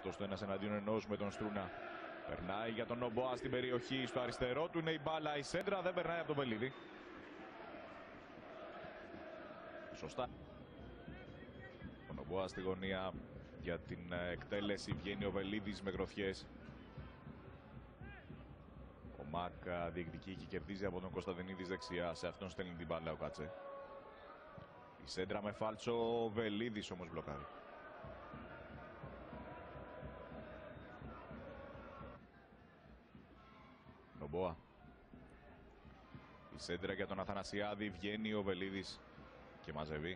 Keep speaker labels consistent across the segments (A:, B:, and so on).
A: αυτός το ένας εναντίον ενός με τον Στρούνα. Περνάει για τον Νομποά στην περιοχή, στο αριστερό του είναι η μπάλα, η σέντρα δεν περνάει από τον Βελίδη. Σωστά. Ο Νομποά στη γωνία για την εκτέλεση, βγαίνει ο Βελίδης με γροθιές. Ο Μάκ διεκδικεί και κερδίζει από τον Κωνσταντινίδη δεξιά, σε αυτόν στέλνει την μπάλα ο Κάτσε. Η σέντρα με φάλτσο, ο Βελίδης όμως μπλοκάρει. Νομποά. Η σέντρα για τον Αθανασιάδη, βγαίνει ο Βελίδης και μαζεύει.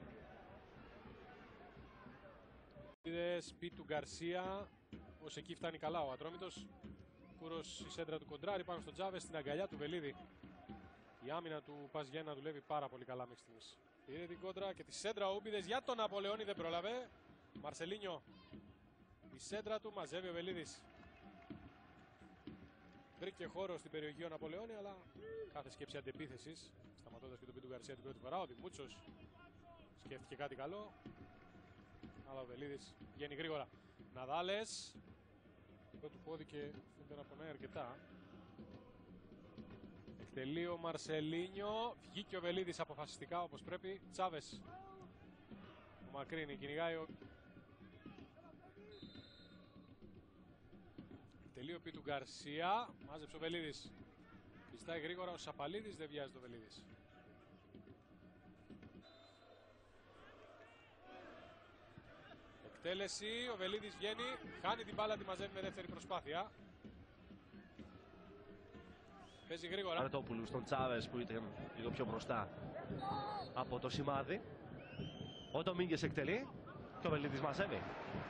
B: Σπίτι του Γκαρσία, ως εκεί φτάνει καλά ο Ατρόμητος. Κούρος η σέντρα του κοντράρι πάνω στον Τζάβες, στην αγκαλιά του Βελίδη. Η άμυνα του Πας Γιάννα δουλεύει πάρα πολύ καλά μέχρι στιγμής. Πήρε την κόντρα και τη σέντρα ο Ούμπιδες για τον Ναπολεόνι, δεν πρόλαβε. Μαρσελίνιο, η σέντρα του, μαζεύει ο Βελίδης. Βρήκε χώρο στην περιοχή ο Ναπολεόνι, αλλά κάθε σκέψη αντεπίθεσης, σταματώντας και τον Πίτου Γκαρσία την πρώτη φορά. Ο Δημούτσος σκέφτηκε κάτι καλό, αλλά ο Βελίδης βγαίνει γρήγορα. Ναδάλες, το του πόδι και φαίνεται να πονάει αρκετά. Εκτελεί ο Μαρσελίνιο, βγήκε ο Βελίδης αποφασιστικά όπως πρέπει. Τσάβες, ο Μακρύνη κυνηγάει ο... Εκτελεί ο Πίτου Γκαρσία, μάζεψε ο Βελίδης. Πιστάει γρήγορα ο Σαπαλίδης, δεν βιάζει το Βελίδης. Εκτέλεση, ο Βελίδης βγαίνει, χάνει την μπάλα, τη μαζεύει με δεύτερη προσπάθεια. Παίζει γρήγορα.
C: Αρετόπουλου στον Τσάβες που ήταν λίγο πιο μπροστά από το σημάδι. Ο Ντομίνγκες εκτελεί και ο Βελίδης μαζεύει.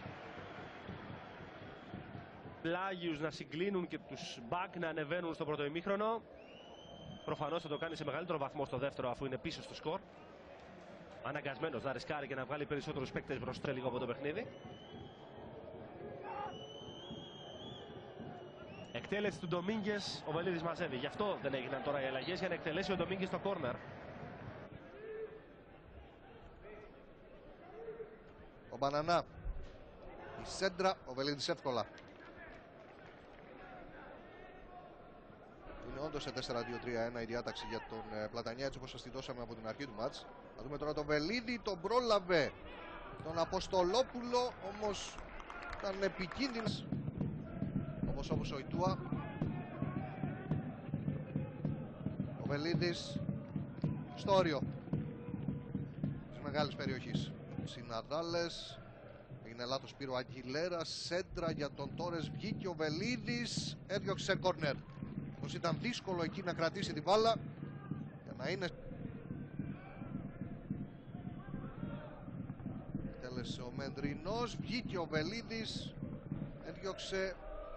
C: Πλάγιους να συγκλίνουν και τους μπακ να ανεβαίνουν στο πρώτο ημίχρονο. Προφανώς θα το κάνει σε μεγαλύτερο βαθμό στο δεύτερο, αφού είναι πίσω στο σκορ. Αναγκασμένος να ρισκάρει και να βγάλει περισσότερους παίκτες μπροστά λίγο από το παιχνίδι. Εκτέλεση του Ντομίνγκες, ο Βελίδης μαζεύει. Γι' αυτό δεν έγιναν τώρα οι αλλαγές, για να εκτελέσει ο Ντομίνγκες στο κόρνερ.
D: Ο Μπανανά. Η σέντρα, ο Βελίδης εύκολα. Είναι όντως σε 4-2-3-1 η διάταξη για τον Πλατανιά, έτσι όπως σας τη δώσαμε από την αρχή του μάτς. Θα δούμε τώρα τον Βελίδη, τον πρόλαβε τον Αποστολόπουλο, όμως ήταν επικίνδυνος, όπως ο Ιτούα. Ο Βελίδης στο όριο της μεγάλης περιοχής. Συναδάλες, έγινε λάθος, πήρε ο Αγγιλέρα, σέντρα για τον Τόρες, βγήκε ο Βελίδης, έδιωξε κόρνερ. Πως ήταν δύσκολο εκεί να κρατήσει την μπάλα για να είναι. Τέλεσε ο Μεντρινός, βγήκε ο Βελίδης, έδιωξε.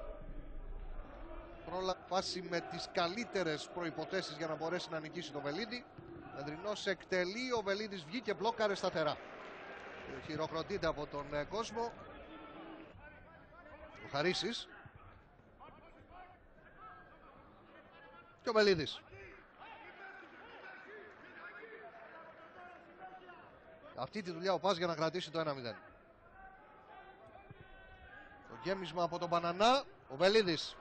D: Φάση με τις καλύτερες προϋποθέσεις για να μπορέσει να νικήσει το Βελίδη. Μεντρινός εκτελεί, ο Βελίδης βγήκε, μπλόκαρε σταθερά. Χειροκροτείται από τον κόσμο. Ο Χαρίσης. Και ο Βελίδης. Αυτή τη δουλειά ο Πας για να κρατήσει το 1-0. Το γέμισμα από τον Μπανανά. Ο Βελίδης.